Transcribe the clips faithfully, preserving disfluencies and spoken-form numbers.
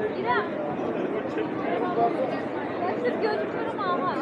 İrem. Sırf gözüküyorum ama.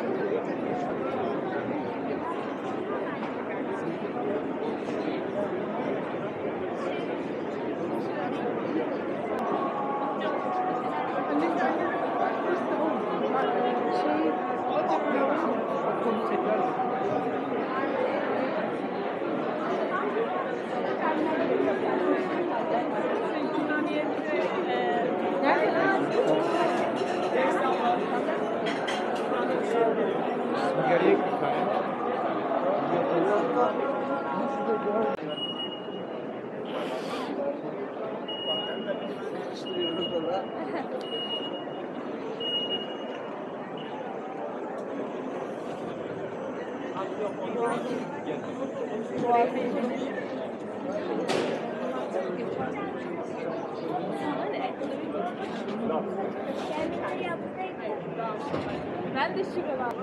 Ben de şuralar.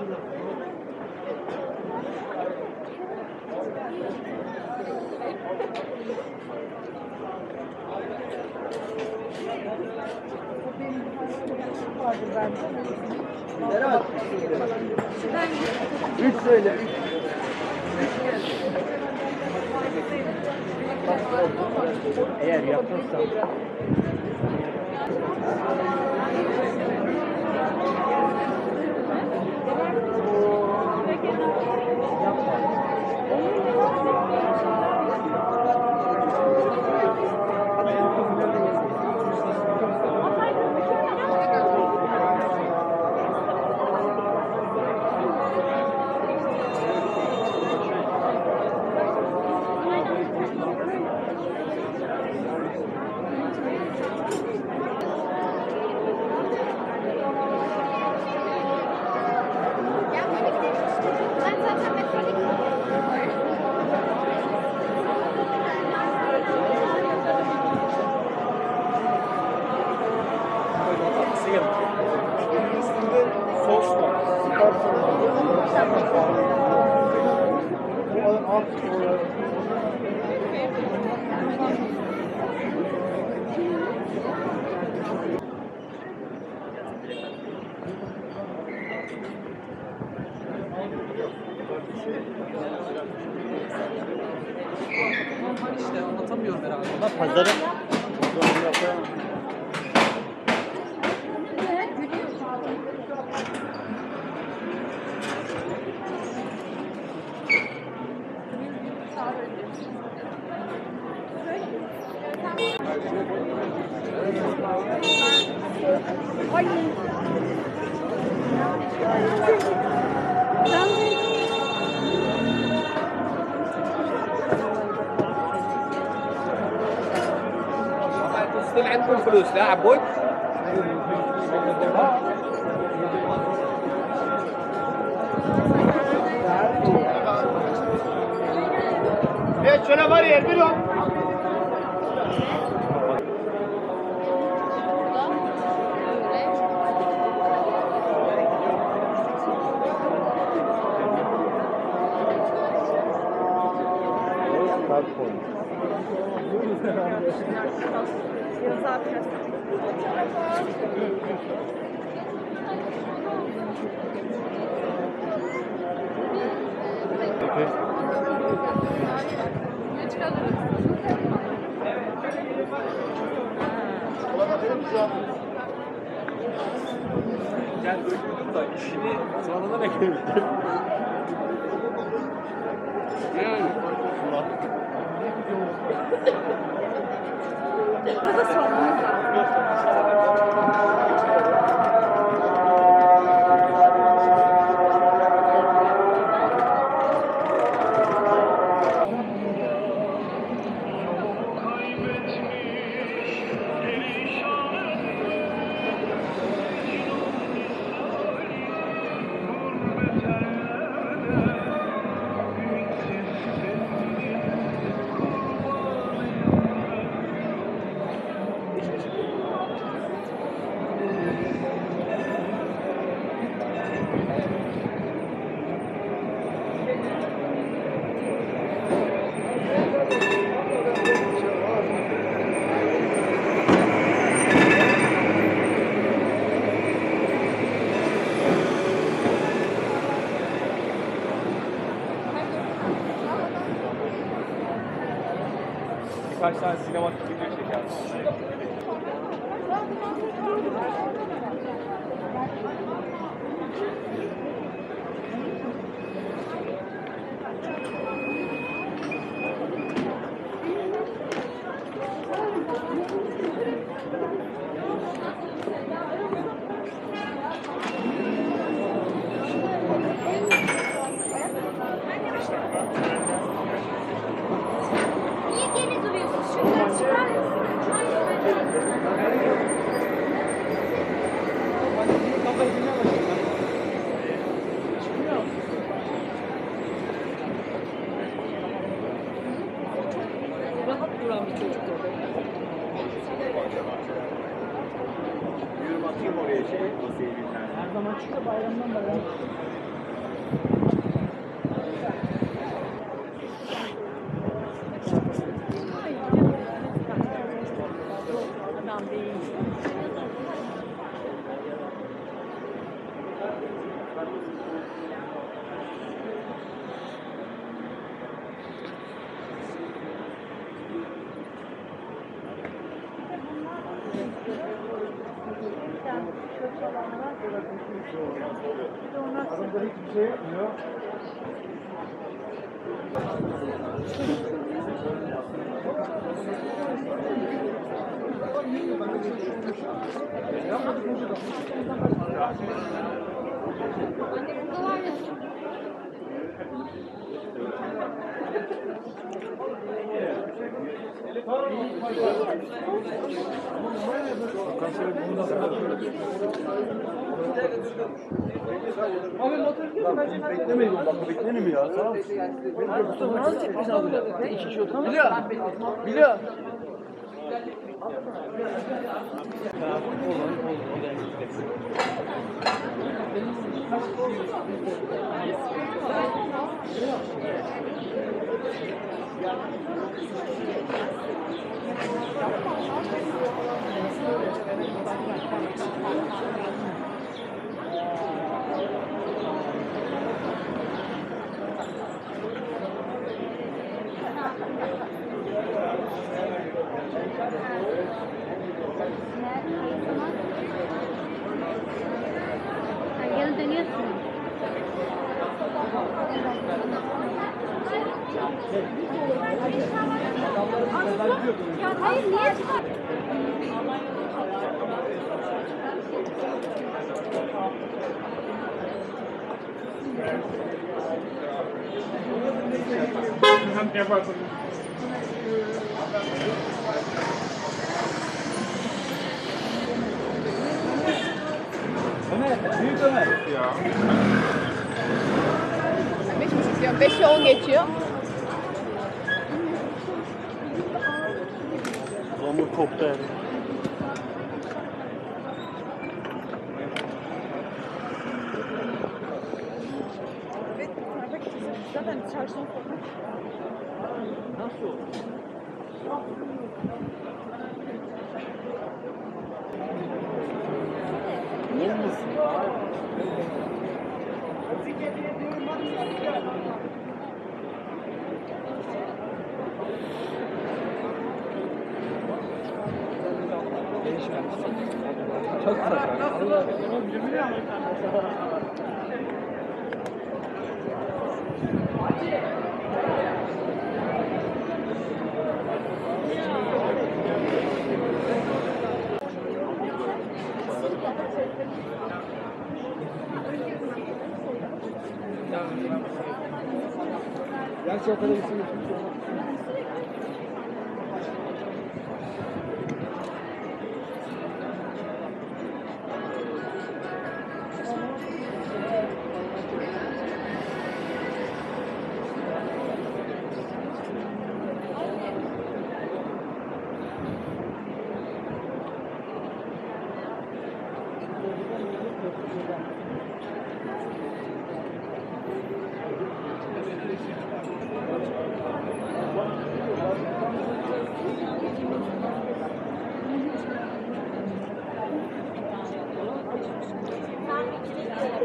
Berat. Üç söyle. Eğer yapmazsan. Sos var. İşte anlatamıyorum herhalde. Ama pazarı doğru yapamam. Ay. ستيل عندكم فلوس لا عبود؟ Evet şöyle var ya bir o. Yani öldürdüm da işini sonradan eklemiştim. Yani. Burada sormamız birkaç tane sinematik video çeker. Niye geri duruyorsunuz? Şuradan çıkar mısınız? Rahat duran bir çocuk o. Yürüm atayım oraya şey. Masayı bir tane. Her zaman çıkıyor bayramdan bayram. Adam değil. Adamda hiçbir şey yapmıyor. Anne burada var ya. Beklemeyin bak beklenin mi ya? Tamam. Nasıl çekmiş abi? Ne iki kişi oturuyor? Biliyor. Biliyor. Sen geri dönüyorsun. Ya hayır niye çıkar? Ömer, büyük Ömer. Ya. Beş buçuk diyorum. Beşe on geçiyor. Zamur koptu yani. Zaten çarşamba Nasıl olur? Çok saçma. Gerçi o kadar isim geçmiş.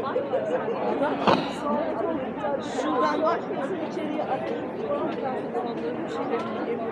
Şuradan başlıyorsun içeriye atıyorsun. Bir şeyler yiyeyim.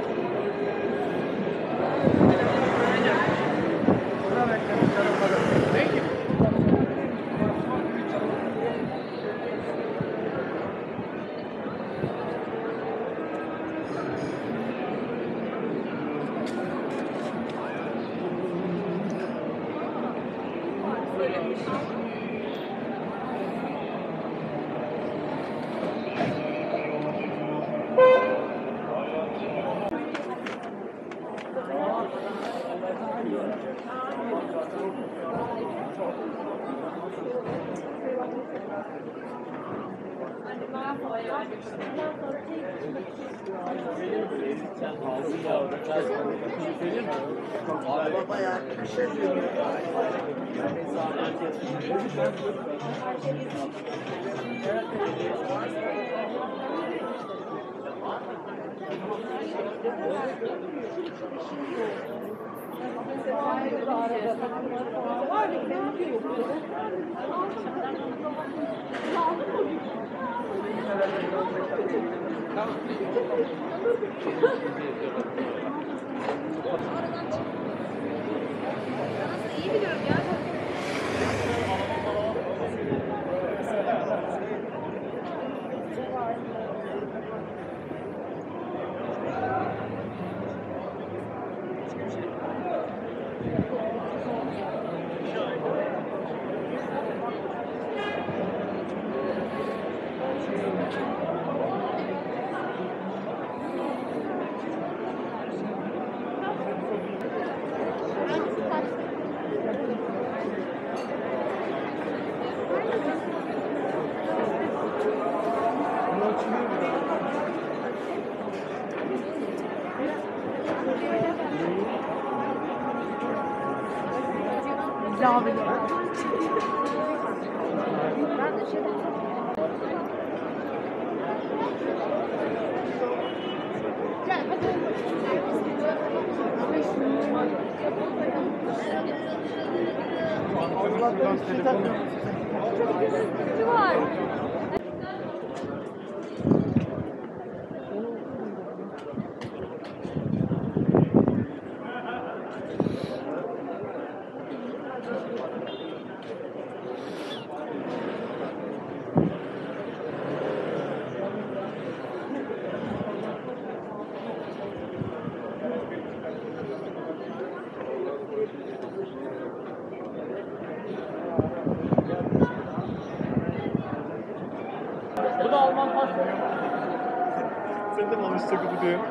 İyi biliyorum ya. Var. Bu da Alman pasport. Sen de mi almışsın bu diyor?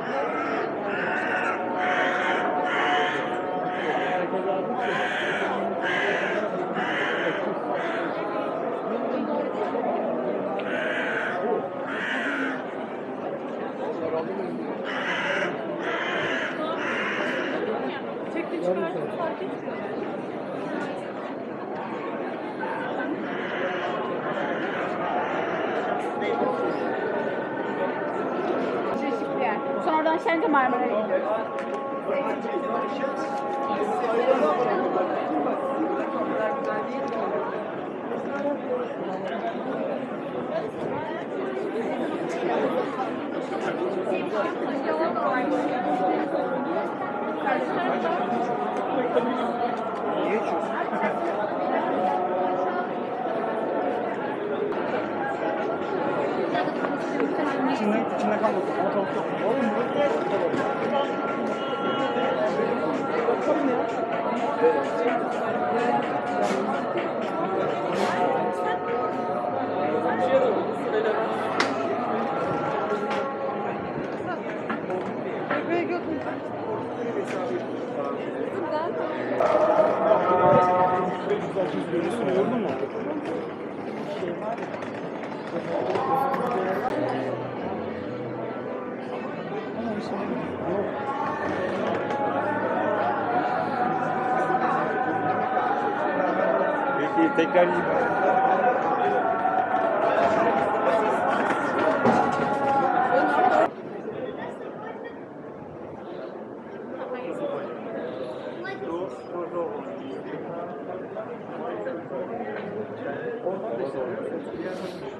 Çekti çıkartıp fark etmiyor. Çeşitli yer. Sonra oradan Şence Marmara'ya gidiyoruz. Niye içiyorsun? İçinde, içinde kalmasın. Ortalık yok. Oğlum bu ne? Gördün mü? Peki tekrar yiyeyim.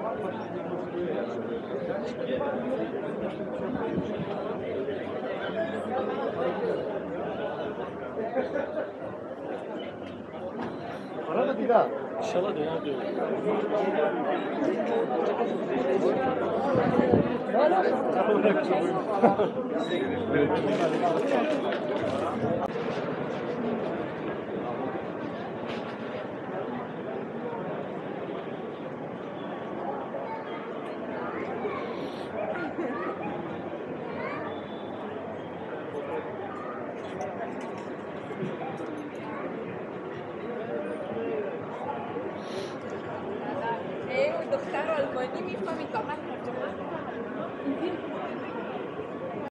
Arada bir daha. İnşallah döner diyor. Evet.